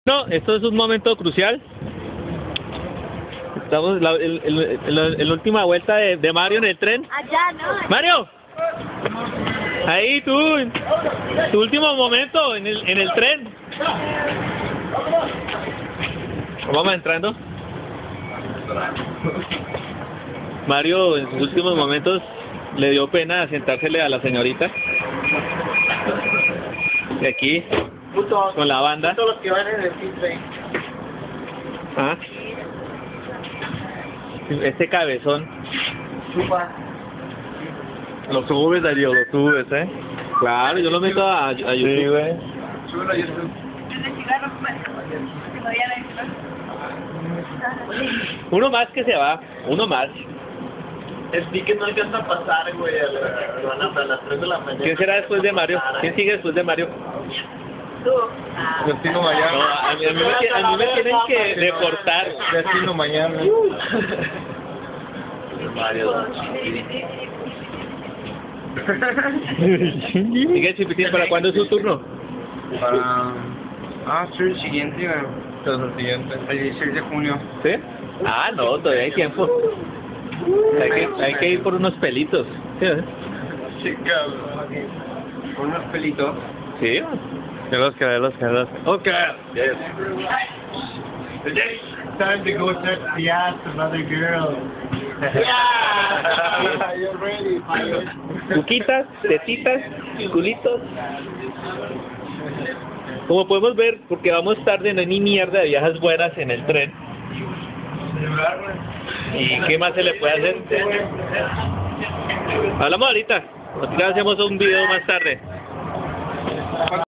No, esto es un momento crucial. Estamos en la última vuelta de Mario en el tren. Allá, ¿no? ¡Mario! Ahí tú, tu último momento en el tren. Vamos entrando. Mario en sus últimos momentos le dio pena sentársele a la señorita. De aquí, con la banda. Todos los que van en el T-Train. Ah. Este cabezón. Chupa. Lo subes, Darío, lo subes, ¿eh? Claro, yo lo meto a YouTube. Sí, güey. Súbelo a YouTube. Uno más que se va, uno más. El ticket no alcanza a pasar, güey, a las 3 de la mañana. ¿Quién será después de Mario? ¿Quién sigue después de Mario? Destino Miami. No, a mí me tienen que deportar. Destino Miami. Mario. Sigue, Chipitín, ¿para cuándo es su turno? Sí, el siguiente, güey. Entonces el siguiente. El 16 de junio. ¿Sí? Ah, no, todavía hay tiempo. Hay que ir por unos pelitos. ¿Sí? Chica, con unos pelitos. Sí. De los que. Ok. Yes. Time to go touch the ass of other girls. Yeah! You're ready, fire. Cuquitas, tetitas, culitos. Como podemos ver, porque vamos tarde, no hay ni mierda de viejas buenas en el tren. ¿Y qué más se le puede hacer? Hablamos ahorita. Nosotros hacemos un video más tarde.